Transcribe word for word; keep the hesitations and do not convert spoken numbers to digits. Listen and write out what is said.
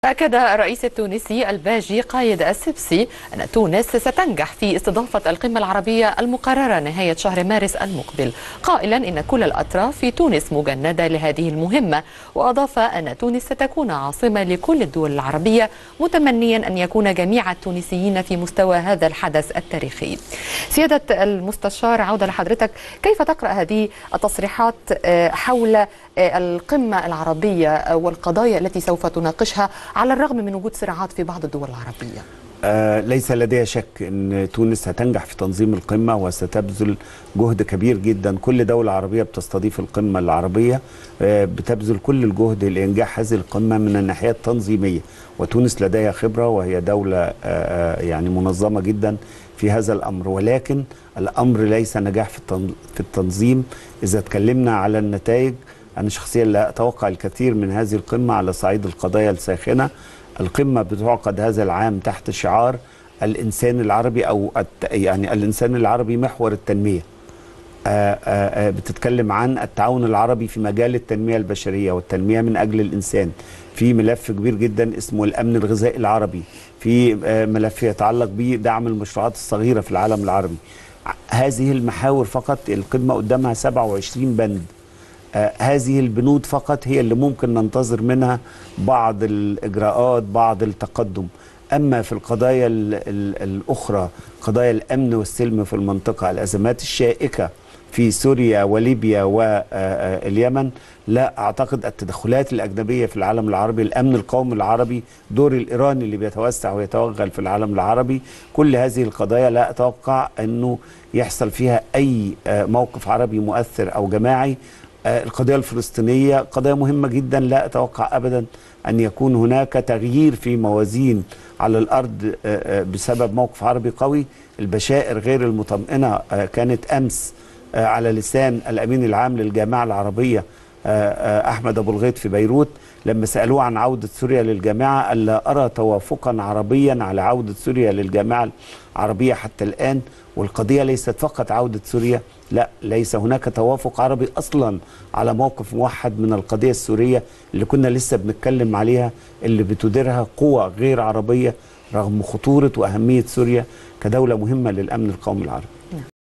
أكد الرئيس التونسي الباجي قايد السبسي أن تونس ستنجح في استضافة القمة العربية المقررة نهاية شهر مارس المقبل، قائلا إن كل الأطراف في تونس مجندة لهذه المهمة. وأضاف أن تونس ستكون عاصمة لكل الدول العربية، متمنيا أن يكون جميع التونسيين في مستوى هذا الحدث التاريخي. سيادة المستشار، عودة لحضرتك، كيف تقرأ هذه التصريحات حول القمة العربية والقضايا التي سوف تناقشها على الرغم من وجود صراعات في بعض الدول العربية؟ آه ليس لدي شك أن تونس هتنجح في تنظيم القمة وستبذل جهد كبير جدا. كل دولة عربية بتستضيف القمة العربية آه بتبذل كل الجهد لإنجاح هذه القمة من الناحية التنظيمية، وتونس لديها خبرة وهي دولة آه يعني منظمة جدا في هذا الأمر. ولكن الأمر ليس نجاح في التنظيم. إذا تكلمنا على النتائج، أنا شخصيا لا أتوقع الكثير من هذه القمة على صعيد القضايا الساخنة. القمة بتعقد هذا العام تحت شعار الإنسان العربي، أو يعني الإنسان العربي محور التنمية. آآ آآ بتتكلم عن التعاون العربي في مجال التنمية البشرية والتنمية من أجل الإنسان، في ملف كبير جدا اسمه الأمن الغذائي العربي، في ملف يتعلق بدعم المشروعات الصغيرة في العالم العربي. هذه المحاور فقط القمة قدامها سبعة وعشرين بند. آه هذه البنود فقط هي اللي ممكن ننتظر منها بعض الإجراءات، بعض التقدم. أما في القضايا ال ال الأخرى، قضايا الأمن والسلم في المنطقة، الأزمات الشائكة في سوريا وليبيا واليمن، لا أعتقد التدخلات الأجنبية في العالم العربي، الأمن القومي العربي، دور الإيراني اللي بيتوسع ويتوغل في العالم العربي، كل هذه القضايا لا أتوقع أنه يحصل فيها أي موقف عربي مؤثر أو جماعي. القضية الفلسطينية قضية مهمة جدا، لا أتوقع أبدا أن يكون هناك تغيير في موازين على الأرض بسبب موقف عربي قوي. البشائر غير المطمئنة كانت أمس على لسان الأمين العام للجامعة العربية أحمد أبو الغيط في بيروت، لما سألوه عن عودة سوريا للجامعة قال لا أرى توافقا عربيا على عودة سوريا للجامعة العربية حتى الآن. والقضية ليست فقط عودة سوريا، لا، ليس هناك توافق عربي أصلا على موقف موحد من القضية السورية اللي كنا لسه بنتكلم عليها، اللي بتديرها قوى غير عربية رغم خطورة وأهمية سوريا كدولة مهمة للأمن القومي العربي.